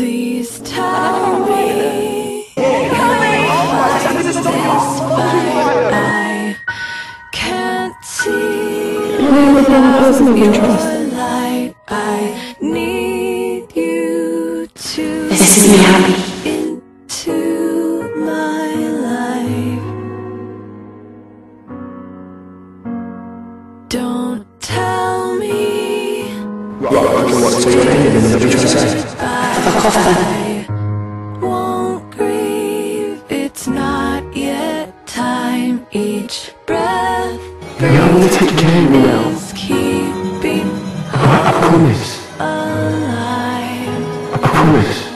Please tell me you'll fight this fight. I can't see without your light. I need you to This is me happy. into my life. Don't tell me What's your opinion? What are you trying to say? I won't grieve. It's not yet time. Each breath I'm gonna take care of you now. is keeping I promise. alive. I promise.